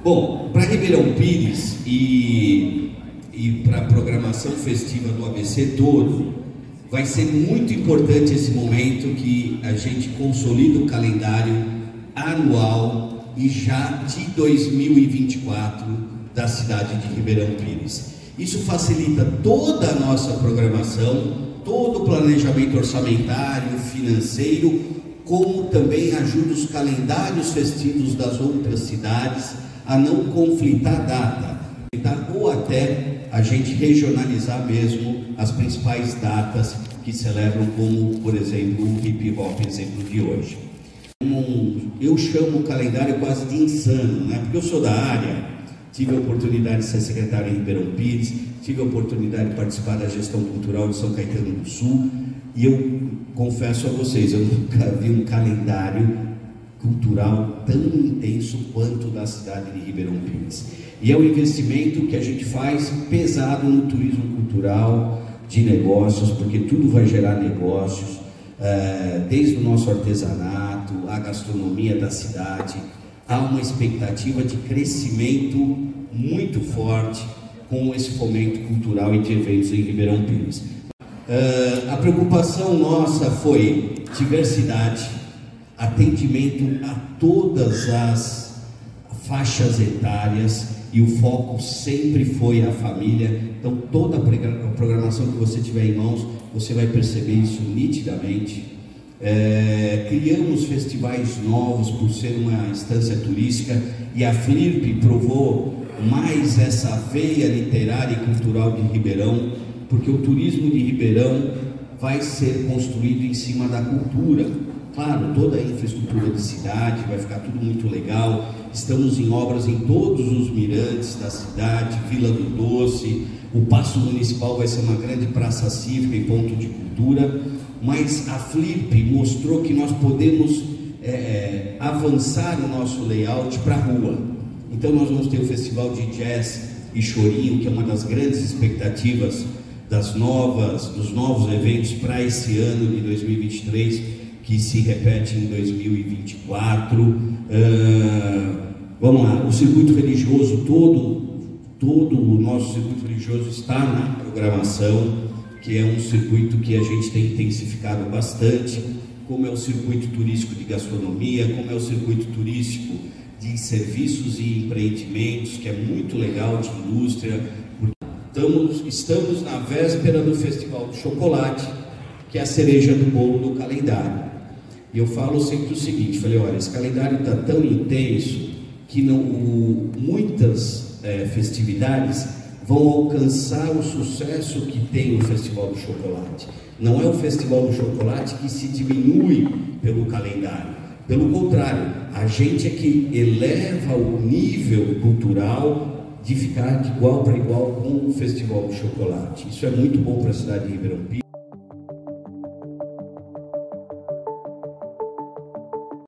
Bom, para Ribeirão Pires e para a programação festiva do ABC todo, vai ser muito importante esse momento que a gente consolida o calendário anual e já de 2024 da cidade de Ribeirão Pires. Isso facilita toda a nossa programação, todo o planejamento orçamentário, financeiro, como também ajuda os calendários festivos das outras cidades a não conflitar a data, ou até a gente regionalizar mesmo as principais datas que celebram, como, por exemplo, o hip hop, exemplo de hoje. Eu chamo o calendário quase de insano, né? Porque eu sou da área, tive a oportunidade de ser secretário em Ribeirão Pires, tive a oportunidade de participar da gestão cultural de São Caetano do Sul, e eu confesso a vocês, eu nunca vi um calendário cultural tão intenso quanto da cidade de Ribeirão Pires. E é um investimento que a gente faz pesado no turismo cultural, de negócios, porque tudo vai gerar negócios, desde o nosso artesanato, a gastronomia da cidade. Há uma expectativa de crescimento muito forte com esse fomento cultural e de eventos em Ribeirão Pires. A preocupação nossa foi diversidade, atendimento a todas as faixas etárias, e o foco sempre foi a família. Então toda a programação que você tiver em mãos, você vai perceber isso nitidamente. Criamos festivais novos por ser uma instância turística, e a Flirp provou mais essa veia literária e cultural de Ribeirão, porque o turismo de Ribeirão vai ser construído em cima da cultura. Claro, toda a infraestrutura de cidade vai ficar tudo muito legal. Estamos em obras em todos os mirantes da cidade, Vila do Doce, o Paço Municipal vai ser uma grande praça cívica e ponto de cultura, mas a Flirp mostrou que nós podemos avançar o nosso layout para a rua. Então nós vamos ter o Festival de Jazz e Chorinho, que é uma das grandes expectativas dos novos eventos para esse ano de 2023, que se repete em 2024. Vamos lá, o circuito religioso todo o nosso circuito religioso está na programação, que é um circuito que a gente tem intensificado bastante, como é o circuito turístico de gastronomia, como é o circuito turístico de serviços e empreendimentos, que é muito legal, de indústria. Estamos na véspera do Festival do Chocolate, que é a cereja do bolo do calendário. E eu falo sempre o seguinte, falei, olha, esse calendário está tão intenso que muitas festividades vão alcançar o sucesso que tem o Festival do Chocolate. Não é o Festival do Chocolate que se diminui pelo calendário. Pelo contrário, a gente é que eleva o nível cultural de ficar de igual para igual com o Festival do Chocolate. Isso é muito bom para a cidade de Ribeirão Pires.